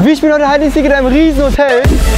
Wir spielen heute Hide and Seek in einem riesen Hotel.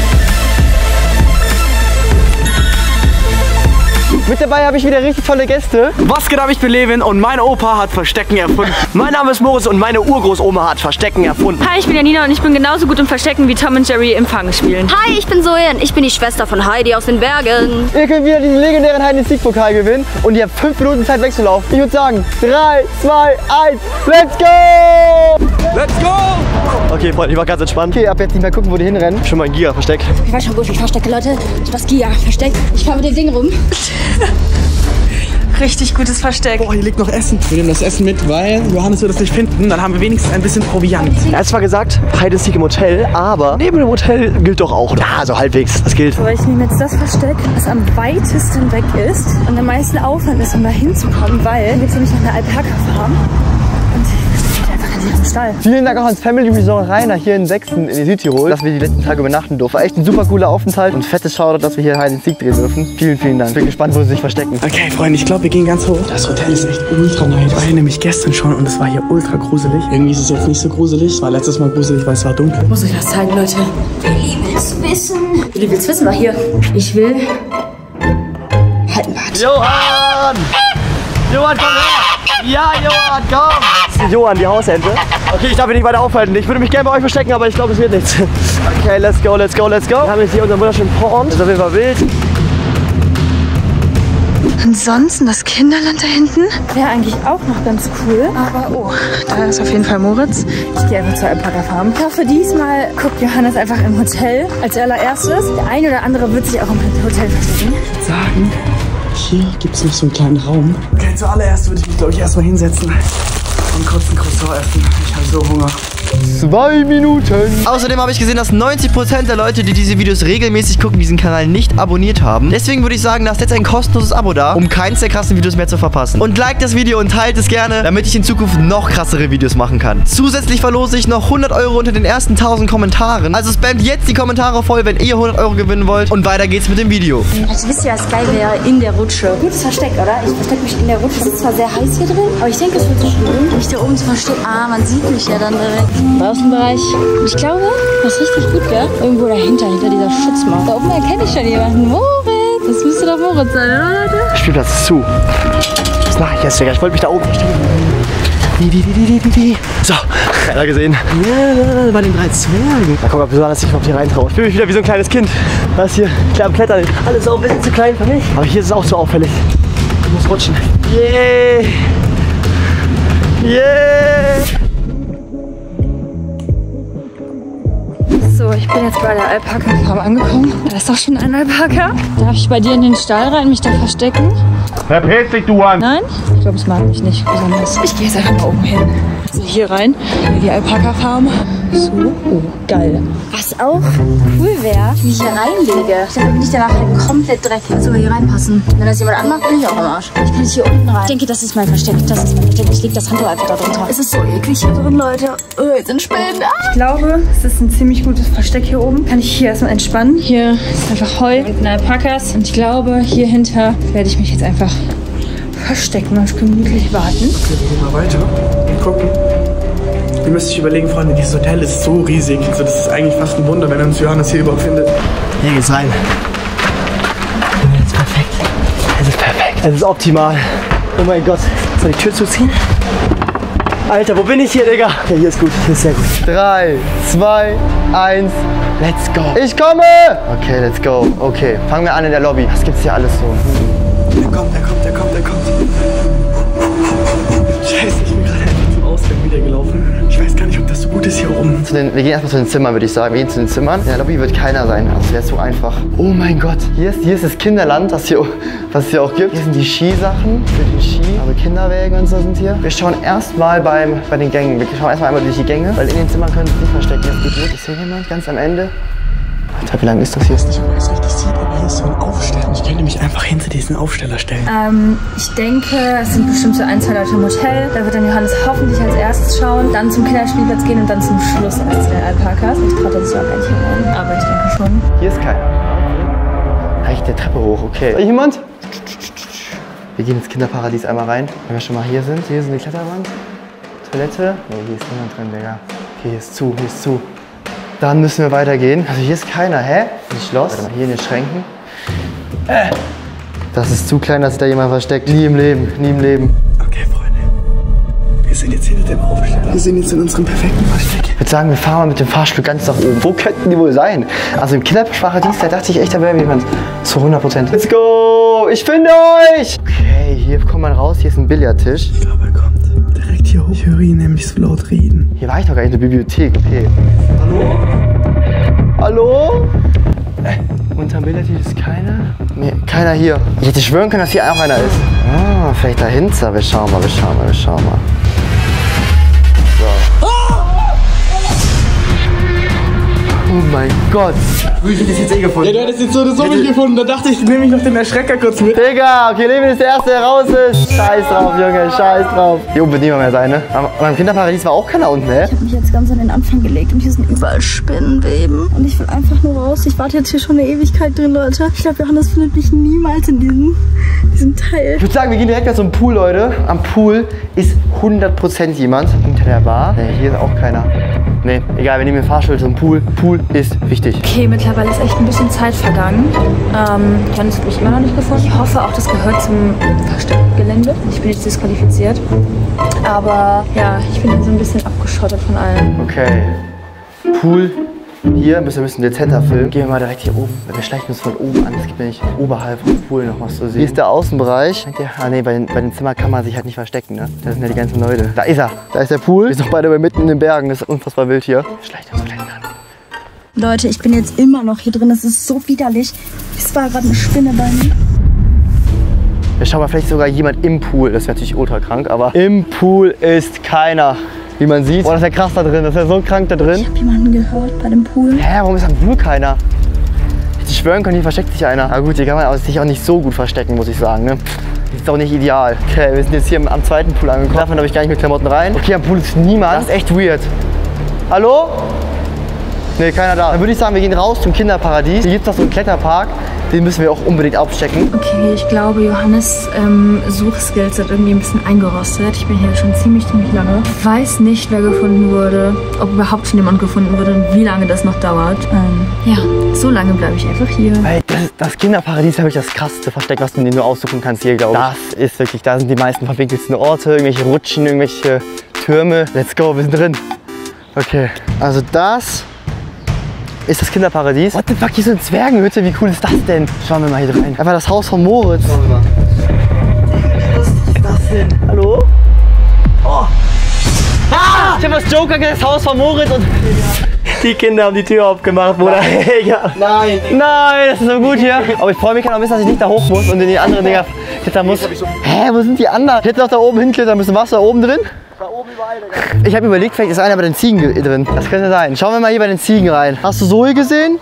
Mit dabei habe ich wieder richtig tolle Gäste. Was geht ab, ich bin Levin und mein Opa hat Verstecken erfunden. Mein Name ist Moritz und meine Urgroßoma hat Verstecken erfunden. Hi, ich bin Janina und ich bin genauso gut im Verstecken wie Tom und Jerry im Fangspielen. Hi, ich bin Zoe und ich bin die Schwester von Heidi aus den Bergen. Ihr könnt wieder diesen legendären Hide and Seek Pokal gewinnen und ihr habt 5 Minuten Zeit wegzulaufen. Ich würde sagen, 3, 2, 1, let's go! Let's go! Okay, Freunde, ich war ganz entspannt. Okay, ab jetzt nicht mehr gucken, wo die hinrennen. Schon mal ein Giga-Versteck. Ich weiß schon, wo ich mich verstecke, Leute. Ich was Gia versteckt. Ich fahre mit dem Ding rum. Richtig gutes Versteck. Oh, hier liegt noch Essen. Wir nehmen das Essen mit, weil Johannes wird es nicht finden. Dann haben wir wenigstens ein bisschen Proviant. Er hat zwar gesagt, Hide and Seek im Hotel, aber neben dem Hotel gilt doch auch. Ja, so halbwegs. Das gilt. So, ich nehme jetzt das Versteck, das am weitesten weg ist und am meisten Aufwand ist, um da hinzukommen, weil dann gibt es nämlich noch eine Alpaka-Farm. Und das steht einfach in diesem Stall. Vielen Dank auch ans Family Resort Rainer hier in Sechsten in Südtirol, dass wir die letzten Tage übernachten durften. War echt ein super cooler Aufenthalt und fettes Shoutout, dass wir hier Hide and Seek drehen dürfen. Vielen, vielen Dank. Ich bin gespannt, wo sie sich verstecken. Okay, Freunde, ich glaube, wir gehen ganz hoch. Das Hotel ist echt ultra nice. Ich war hier nämlich gestern schon und es war hier ultra gruselig. Irgendwie ist es jetzt nicht so gruselig. Es war letztes Mal gruselig, weil es war dunkel. Muss ich das zeigen, Leute? Willi will's wissen. Willi will's wissen, war hier. Ich will... Halt mal. Johann! Johann, komm her! Ja, Johann, komm! Das ist Johann, die Hausente. Okay, ich darf mich nicht weiter aufhalten. Ich würde mich gerne bei euch verstecken, aber ich glaube, es wird nichts. Okay, let's go, let's go, let's go. Wir haben jetzt hier unseren wunderschönen Pond. Das ist auf jeden Fall wild. Ansonsten das Kinderland da hinten wäre eigentlich auch noch ganz cool. Aber oh, da ist auf jeden Fall Moritz. Ich gehe einfach zur Alpaka-Farm. Ich hoffe, diesmal guckt Johannes einfach im Hotel als allererstes. Der eine oder andere wird sich auch im Hotel verstecken. Sagen, hier gibt es noch so einen kleinen Raum. Okay, zuallererst würde ich mich, glaube ich, erstmal hinsetzen und kurz ein Croissant essen. Ich habe so Hunger. 2 Minuten. Außerdem habe ich gesehen, dass 90% der Leute, die diese Videos regelmäßig gucken, diesen Kanal nicht abonniert haben. Deswegen würde ich sagen, lasst jetzt ein kostenloses Abo da, um keins der krassen Videos mehr zu verpassen. Und liked das Video und teilt es gerne, damit ich in Zukunft noch krassere Videos machen kann. Zusätzlich verlose ich noch 100 € unter den ersten 1000 Kommentaren. Also spamt jetzt die Kommentare voll, wenn ihr 100 € gewinnen wollt. Und weiter geht's mit dem Video. Also wisst ihr, was geil wäre? In der Rutsche. Gutes Versteck, oder? Ich verstecke mich in der Rutsche. Es ist zwar sehr heiß hier drin, aber ich denke, es wird so schön, mich da oben zu verstecken. Ah, man sieht mich ja dann direkt. Im Außenbereich. Ich glaube, was richtig gut wäre, irgendwo dahinter, hinter dieser Schutzmauer. Da oben erkenne ich schon jemanden. Moritz! Das müsste doch Moritz sein, oder Leute? Spielplatz ist zu. Was mache ich jetzt, Digga? Ich wollte mich da oben verstecken. So, keiner gesehen. Ja, bei den 3 Zwergen. Na guck mal, besonders ich auf die reintraue. Ich fühle mich wieder wie so ein kleines Kind. Was hier? Klar am Klettern. Alles auch ein bisschen zu klein für mich. Aber hier ist es auch so auffällig. Ich muss rutschen. Yeah! Yeah! So, ich bin jetzt bei der Alpaka-Farm angekommen. Da ist doch schon ein Alpaka. Darf ich bei dir in den Stall rein, mich da verstecken? Verpiss dich, du Hund! Nein? Ich glaube, es mag mich nicht besonders. Ich gehe jetzt einfach mal oben hin. So, hier rein. Die Alpaka-Farm. So, oh, geil. Was auch cool wäre, wenn ich hier reinlege. Dann bin ich danach halt komplett dreckig. Also hier reinpassen. Wenn das jemand anmacht, bin ich auch am Arsch. Ich kann jetzt hier unten rein. Ich denke, das ist mein Versteck. Das ist mein Versteck. Ich lege das Handtuch einfach da drunter. Es ist so eklig hier drin, Leute. Jetzt sind Spinnen. Ich glaube, es ist ein ziemlich gutes Versteck hier oben. Kann ich hier erstmal entspannen. Hier ist einfach Heu und Alpakas. Und ich glaube, hier hinter werde ich mich jetzt einfach verstecken und gemütlich warten. Okay, wir gehen mal weiter und gucken. Ihr müsst euch überlegen, Freunde, dieses Hotel ist so riesig. Also das ist eigentlich fast ein Wunder, wenn uns Johannes hier überhaupt findet. Hier geht's rein. Es ist perfekt. Es ist perfekt. Es ist optimal. Oh mein Gott. Soll ich die Tür zuziehen? Alter, wo bin ich hier, Digga? Okay, hier ist gut. Hier ist sehr gut. 3, 2, 1. Let's go. Ich komme! Okay, let's go. Okay, fangen wir an in der Lobby. Was gibt's hier alles so? Er kommt. Scheiße, ich bin gerade einfach zum Ausgang wieder gelaufen. Ich weiß gar nicht, ob das so gut ist hier oben. Wir gehen erstmal zu den Zimmern, würde ich sagen. Wir gehen zu den Zimmern. In der Lobby wird keiner sein. Das wäre so einfach. Oh mein Gott. Hier ist das Kinderland, was es hier auch gibt. Hier sind die Skisachen für den Ski. Aber Kinderwägen und so sind hier. Wir schauen erstmal bei den Gängen. Wir schauen erstmal einmal durch die Gänge, weil in den Zimmern können sie nicht verstecken. Jetzt geht nicht. Ich sehe jemand ganz am Ende. Alter, wie lang ist das hier? Ich weiß nicht, ob man das richtig sieht, aber hier ist so ein Aufsteller. Ich könnte mich einfach hinter diesen Aufsteller stellen. Ich denke, es sind bestimmt so 1, 2 Leute im Hotel. Da wird dann Johannes hoffentlich als erstes schauen, dann zum Kinderspielplatz gehen und dann zum Schluss erst zu den Alpakas. Ich traue das auch gar nicht hinein, aber ich denke schon. Hier ist keiner. Reicht der Treppe hoch, okay. Ist jemand? Wir gehen ins Kinderparadies einmal rein, wenn wir schon mal hier sind. Hier ist eine Kletterwand. Toilette. Nee, hier ist niemand drin, Digga. Okay, hier ist zu, hier ist zu. Dann müssen wir weitergehen. Also hier ist keiner, hä? Nicht los. Warte mal, hier in den Schränken. Das ist zu klein, dass sich da jemand versteckt. Nie im Leben, nie im Leben. Okay, Freunde. Wir sind jetzt hinter dem Aufsteller. Wir sind jetzt in unserem perfekten Versteck. Ich würde sagen, wir fahren mal mit dem Fahrstuhl ganz nach oben. Wo könnten die wohl sein? Also im Kinderparadies, da dachte ich echt, da wäre jemand zu 100%. Let's go! Ich finde euch! Okay, hier kommt man raus. Hier ist ein Billardtisch. Ich glaube, er kommt direkt hier hoch. Ich höre ihn nämlich so laut reden. Hier war ich doch gar nicht in der Bibliothek. Okay. Hallo? Hallo? Unterm Billardtisch ist keiner? Nee, keiner hier. Ich hätte schwören können, dass hier auch einer ist. Ah, vielleicht dahinter. Wir schauen mal. So. Oh mein Gott. Ich hätte das jetzt gefunden. Ja, du hättest jetzt so nicht gefunden. Da dachte ich, nehme ich noch den Erschrecker kurz mit. Digga, okay, Levin ist der Erste, der raus ist. Scheiß drauf, Junge, scheiß drauf. Hier oben wird niemand mehr sein, ne? Aber beim Kinderparadies war auch keiner unten, ne? Ich habe mich jetzt ganz an den Anfang gelegt und hier sind überall Spinnenweben. Und ich will einfach nur raus. Ich warte jetzt hier schon eine Ewigkeit drin, Leute. Ich glaube, Johannes findet mich niemals in diesem Teil. Ich würde sagen, wir gehen direkt zum Pool, Leute. Am Pool ist 100% jemand. Unter der Bar. Nee, hier ist auch keiner. Nee, egal, wir nehmen den Fahrstuhl zum Pool. Pool ist wichtig. Okay, mittlerweile ist echt ein bisschen Zeit vergangen. Johannes hat mich immer noch nicht gefunden. Ich hoffe auch, das gehört zum Versteckgelände. Ich bin jetzt disqualifiziert. Aber ja, ich bin jetzt so ein bisschen abgeschottet von allem. Okay. Pool. Hier müssen wir ein bisschen dezenter filmen. Gehen wir mal direkt hier oben. Wir schleichen uns von oben an. Es gibt nämlich oberhalb vom Pool noch was zu sehen. Hier ist der Außenbereich. Ah ne, bei den Zimmern kann man sich halt nicht verstecken, ne? Da sind ja die ganzen Leute. Da ist er. Da ist der Pool. Wir sind noch beide mitten in den Bergen. Das ist unfassbar wild hier. Wir schleichen uns vielleicht an. Leute, ich bin jetzt immer noch hier drin. Das ist so widerlich. Es war gerade eine Spinne bei mir. Wir schauen mal, vielleicht sogar jemand im Pool. Das wäre natürlich ultra krank, aber im Pool ist keiner. Wie man sieht. Oh, das ist ja krass da drin. Das ist ja so krank da drin. Ich habe jemanden gehört bei dem Pool. Hä, warum ist am Pool keiner? Ich schwören können, hier versteckt sich einer. Na gut, hier kann man sich auch nicht so gut verstecken, muss ich sagen. Ne? Das ist auch nicht ideal. Okay, wir sind jetzt hier am zweiten Pool angekommen. Davon habe ich gar nicht mit Klamotten rein. Okay, am Pool ist niemand. Das ist echt weird. Hallo? Ne, keiner da. Dann würde ich sagen, wir gehen raus zum Kinderparadies. Hier gibt es noch so einen Kletterpark. Den müssen wir auch unbedingt abchecken. Okay, ich glaube, Johannes Suchskills sind irgendwie ein bisschen eingerostet. Ich bin hier schon ziemlich lange. Ich weiß nicht, wer gefunden wurde, ob überhaupt schon jemand gefunden wurde und wie lange das noch dauert. Ja, so lange bleibe ich einfach hier. Weil das Kinderparadies ist wirklich das krasseste Versteck, was du dir nur aussuchen kannst hier, glaube ich. Das ist wirklich, da sind die meisten verwinkelsten Orte, irgendwelche Rutschen, irgendwelche Türme. Let's go, wir sind drin. Okay, also das ist das Kinderparadies. What the fuck, hier ist eine Zwergenhütte, wie cool ist das denn? Schauen wir mal hier rein. Einfach das Haus von Moritz. Schauen wir mal. Was ist das denn? Hallo? Oh. Ah! Ich hab das Joker gesagt, das Haus von Moritz und Die Kinder haben die Tür aufgemacht, Bruder. Ja. Nein. Nein, das ist so gut hier. Aber ich freue mich noch ein bisschen, dass ich nicht da hoch muss und in die anderen Dinger klettern muss. Hä, wo sind die anderen? Ich hätte doch da oben hinklettern müssen. Warst du da oben drin? Da oben überall, Digga. Ich habe überlegt, vielleicht ist einer bei den Ziegen drin. Das könnte sein. Schauen wir mal hier bei den Ziegen rein. Hast du Zoe gesehen?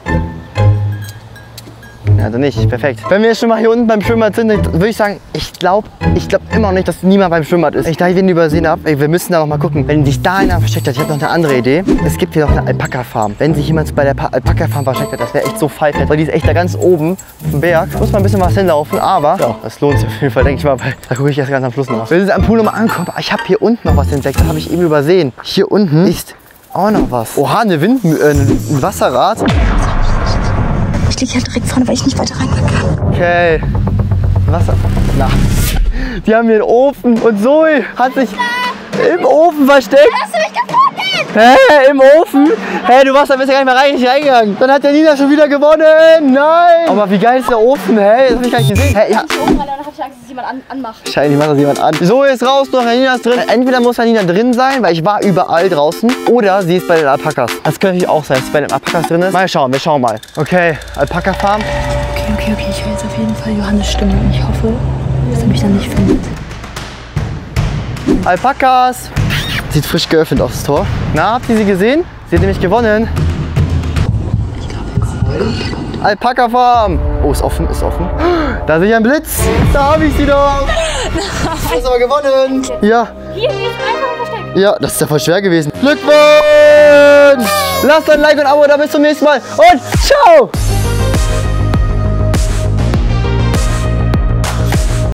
Ja, also nicht. Perfekt. Wenn wir jetzt schon mal hier unten beim Schwimmbad sind, dann würde ich sagen, ich glaube immer noch nicht, dass niemand beim Schwimmbad ist. Ich da wen übersehen habe. Wir müssen da noch mal gucken. Wenn sich da einer versteckt hat, ich habe noch eine andere Idee. Es gibt hier noch eine Alpaka-Farm. Wenn sich jemand bei der Alpaka-Farm versteckt hat, das wäre echt so pfeifett. Weil die ist echt da ganz oben auf dem Berg. Muss man ein bisschen was hinlaufen, aber ja, das lohnt sich auf jeden Fall, denke ich mal. Weil da gucke ich erst ganz am Schluss noch. Wir sind am Pool nochmal angekommen. Ich habe hier unten noch was entdeckt. Das habe ich eben übersehen. Hier unten ist auch noch was. Oha, ein Wasserrad. Ich stehe hier direkt vorne, weil ich nicht weiter reingehen kann. Okay. Wasser. Na. Die haben hier einen Ofen und Zoe hat sich im Ofen versteckt. Hast du mich gefunden? Hä, im Ofen? Hä, du warst da bist ja gar nicht mehr reingegangen. Dann hat der Nina schon wieder gewonnen. Nein. Aber wie geil ist der Ofen? Hä, das hab ich gar nicht gesehen. Hä, ja. Ich oben, weil dann hab ich Angst, dass jemand anmacht. Wahrscheinlich macht das jemand an. Zoe ist raus, noch Nina ist drin. Entweder muss Nina drin sein, weil ich war überall draußen. Oder sie ist bei den Alpakas. Das könnte natürlich auch sein, dass sie bei den Alpakas drin ist. Mal schauen, wir schauen mal. Okay, Alpaka-Farm. Okay. Ich will jetzt auf jeden Fall Johannes Stimme und ich hoffe, dass er mich dann nicht findet. Alpakas. Sieht frisch geöffnet aus, das Tor. Na, habt ihr sie gesehen? Sie hat nämlich gewonnen. Ich glaube, er kommt. Alpaka-Farm. Oh, ist offen, ist offen. Da sehe ich einen Blitz. Da habe ich sie doch. Du hast aber gewonnen. Ja. Hier ist einfach versteckt. Ja, das ist ja voll schwer gewesen. Glückwunsch! Lasst ein Like und ein Abo da, bis zum nächsten Mal. Und ciao!